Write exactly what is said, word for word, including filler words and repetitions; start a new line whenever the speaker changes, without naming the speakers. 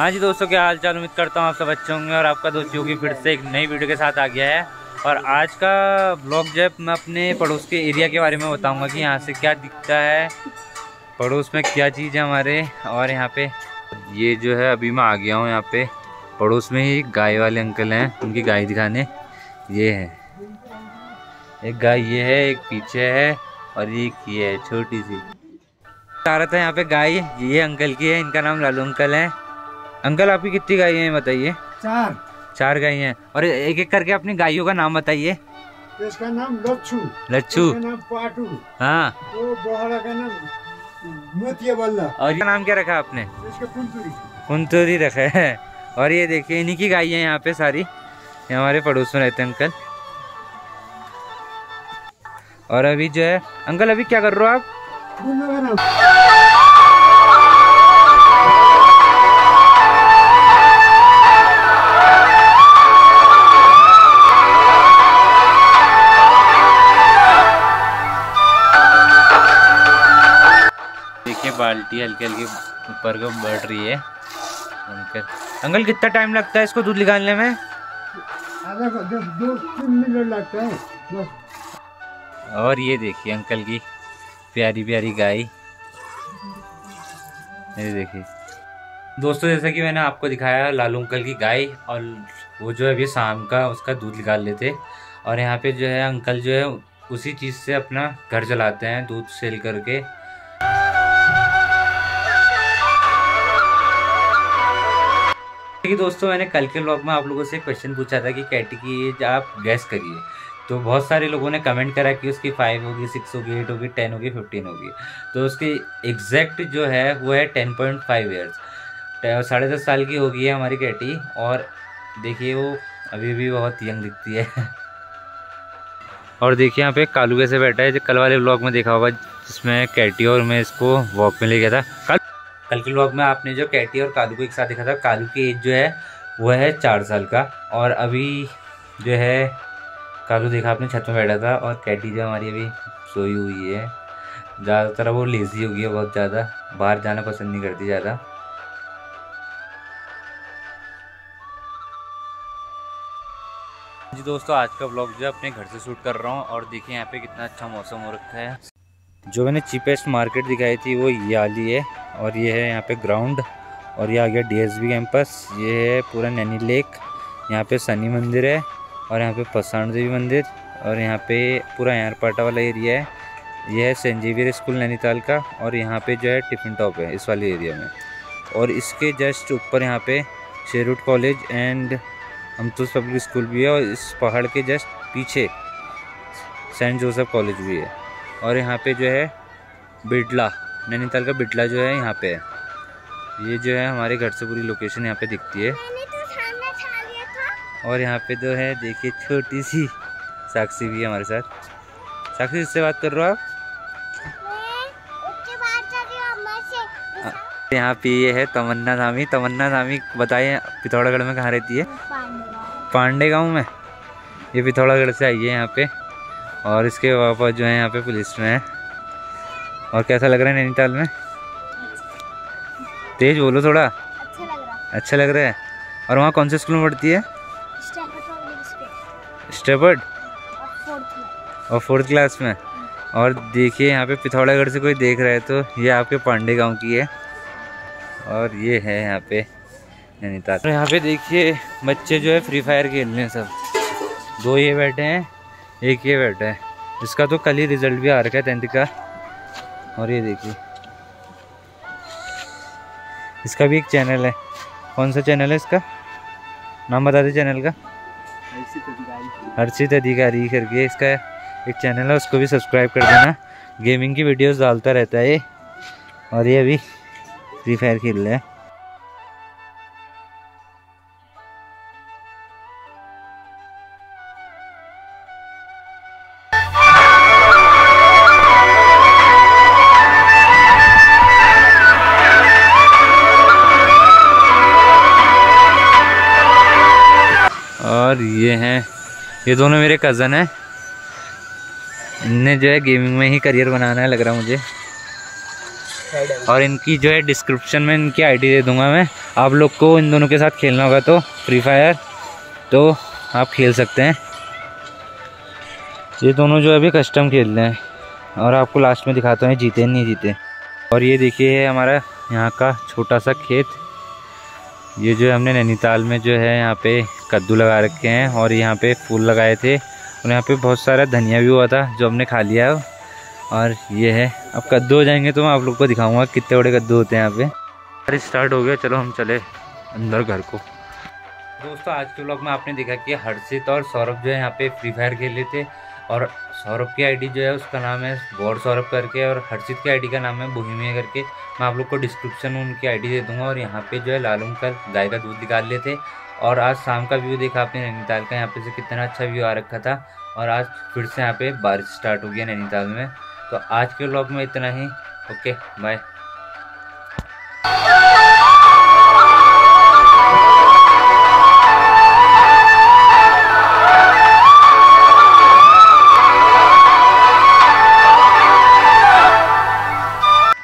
हाँ जी दोस्तों, क्या हाल चाल। उम्मीद करता हूँ आप सब अच्छे होंगे और आपका दोस्त योगी फिर से एक नई वीडियो के साथ आ गया है। और आज का ब्लॉग जो है मैं अपने पड़ोस के एरिया के बारे में बताऊंगा कि यहाँ से क्या दिखता है, पड़ोस में क्या चीज़ है हमारे। और यहाँ पे ये जो है, अभी मैं आ गया हूँ यहाँ पे पड़ोस में ही गाय वाले अंकल हैं, उनकी गाय दिखाने। ये है एक गाय, ये है एक पीछे है और एक ये है छोटी सी। आ रहा था यहाँ पे गाय, ये अंकल की है, इनका नाम लालू अंकल है। अंकल आपकी कितनी गाय हैं बताइए?
चार
चार गाय हैं। और एक एक करके अपनी गायों का नाम बताइए।
इसका नाम लच्छू,
लच्छू,
इसका नाम पाटू,
हाँ,
वो बोहरा का नाम मोतिया बल्ला।
और ये नाम क्या रखा आपने?
इसका कुंतुरी
कुंतुरी रखा है। और ये देखिए इन्हीं की गाय है यहाँ पे सारी, ये हमारे पड़ोस में रहते हैं अंकल। और अभी जो है अंकल, अभी क्या कर रहे हो आप? देखिए बाल्टी हल्की हल्की ऊपर को बढ़ रही है। अंकल अंकल कितना टाइम लगता है इसको दूध निकालने में?
आधा दो, दो तीन मिनट लगता है बस।
और ये देखिए अंकल की प्यारी प्यारी गाय, ये देखिए दोस्तों, जैसा कि मैंने आपको दिखाया लालू अंकल की गाय, और वो जो है अभी शाम का उसका दूध निकाल लेते। और यहाँ पे जो है अंकल जो है उसी चीज़ से अपना घर चलाते हैं, दूध सेल करके। कि दोस्तों, मैंने कल के व्लॉग में आप लोगों से क्वेश्चन पूछा था कि कैटी की एज आप गैस करिए, तो बहुत सारे लोगों ने कमेंट करा कि उसकी फाइव होगी, सिक्स होगी, एट होगी, टेन होगी, फिफ्टीन होगी। तो उसकी एग्जैक्ट जो है वो है टेन पॉइंट फाइव ईयर्स, साढ़े दस साल की होगी है हमारी कैटी। और देखिए वो अभी भी बहुत यंग दिखती है। और देखिए यहाँ पे कालू कैसे बैठा है, जो कल वाले व्लॉग में देखा होगा जिसमें कैटी और मैं इसको वॉक में ले गया था। कल कल के व्लॉग में आपने जो कैटी और कालू को एक साथ देखा था। कालू की एज जो है वो है चार साल का, और अभी जो है कालू देखा आपने छत में बैठा था, और कैटी जो हमारी अभी सोई हुई है। ज़्यादातर वो लेज़ी हो गई है, बहुत ज़्यादा बाहर जाना पसंद नहीं करती ज़्यादा। जी दोस्तों, आज का व्लॉग जो है अपने घर से शूट कर रहा हूँ। और देखिए यहाँ पे कितना अच्छा मौसम हो रखा है। जो मैंने चीपेस्ट मार्केट दिखाई थी वो ये वाली है, और ये है यहाँ पे ग्राउंड, और ये आ गया डीएसबी कैंपस। ये है पूरा नैनी लेक, यहाँ पे शनि मंदिर है, और यहाँ पे पसाण देवी मंदिर, और यहाँ पे पूरा यारपाटा वाला एरिया है। ये है सेंट जेवियर स्कूल नैनीताल का, और यहाँ पे जो है टिफिन टॉप है इस वाले एरिया में। और इसके जस्ट ऊपर यहाँ पे शेरवुड कॉलेज एंड अमतुस पब्लिक स्कूल भी है, और इस पहाड़ के जस्ट पीछे सेंट जोसेफ कॉलेज भी है। और यहाँ पे जो है बिडला, नैनीताल का बिडला जो है यहाँ पे है। ये जो है हमारे घर से पूरी लोकेशन यहाँ पे दिखती है। और यहाँ पे जो है देखिए छोटी सी साक्षी भी है हमारे साथ। साक्षी इससे बात कर रहे हो आप? यहाँ पे ये है तमन्ना धामी। तमन्ना धामी बताइए पिथौरागढ़ में कहाँ रहती है? पांडे गांव में। ये पिथौरागढ़ से आई है यहाँ पे, और इसके पापा जो है यहाँ पे पुलिस में है। और कैसा लग रहा है नैनीताल में? तेज बोलो थोड़ा। अच्छा लग रहा है। अच्छा लग रहा है। और वहाँ कौन से स्कूल में पढ़ती है? स्टेपर्ड, और फोर्थ क्लास में। और देखिए यहाँ पे पिथौरागढ़ से कोई देख रहा है तो ये आपके पांडे गांव की है, और ये है यहाँ पे नैनीताल। और यहाँ पे देखिए बच्चे जो है फ्री फायर खेल रहे हैं सब। दो ये बैठे हैं, एक ये बैठा है। इसका तो कल ही रिजल्ट भी आ रखा है टेंथ का। और ये देखिए इसका भी एक चैनल है। कौन सा चैनल है इसका? नाम बता दे चैनल का। हर्षित अधिकारी करके इसका एक चैनल है, उसको भी सब्सक्राइब कर देना। गेमिंग की वीडियोस डालता रहता है ये। और ये अभी फ्री फायर खेल रहा है। और ये हैं, ये दोनों मेरे कज़न हैं। इनने जो है गेमिंग में ही करियर बनाना है लग रहा मुझे। और इनकी जो है डिस्क्रिप्शन में इनकी आईडी दे दूंगा मैं। आप लोग को इन दोनों के साथ खेलना होगा तो फ्री फायर तो आप खेल सकते हैं। ये दोनों जो अभी कस्टम खेल रहे हैं और आपको लास्ट में दिखाता हूँ जीते नहीं जीते। और ये देखिए है हमारा यहाँ का छोटा सा खेत। ये जो हमने नैनीताल में जो है यहाँ पे कद्दू लगा रखे हैं और यहाँ पे फूल लगाए थे और यहाँ पे बहुत सारा धनिया भी हुआ था जो हमने खा लिया। और ये है अब कद्दू हो जाएंगे तो मैं आप लोग को दिखाऊंगा कितने बड़े कद्दू होते हैं यहाँ पे। अरे स्टार्ट हो गया, चलो हम चले अंदर घर को। दोस्तों आज के व्लॉग में आपने देखा कि हर्षित और सौरभ जो है यहाँ पे फ्री फायर खेल रहे थे और सौरभ की आईडी जो है उसका नाम है गौर सौरभ करके और हर्षित की आईडी का नाम है बोहिमिया करके। मैं आप लोग को डिस्क्रिप्शन में उनकी आईडी दे दूंगा। और यहाँ पे जो है लालू कल गाय का दूध निकाल लेते और आज शाम का व्यू देखा आपने नैनीताल का, यहाँ पे से कितना अच्छा व्यू आ रखा था। और आज फिर से यहाँ पे बारिश स्टार्ट हो गया नैनीताल में। तो आज के व्लॉग में इतना ही। Okay bye.